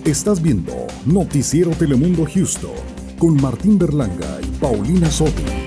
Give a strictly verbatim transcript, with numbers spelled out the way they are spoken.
Estás viendo Noticiero Telemundo Houston con Martín Berlanga y Paulina Soto.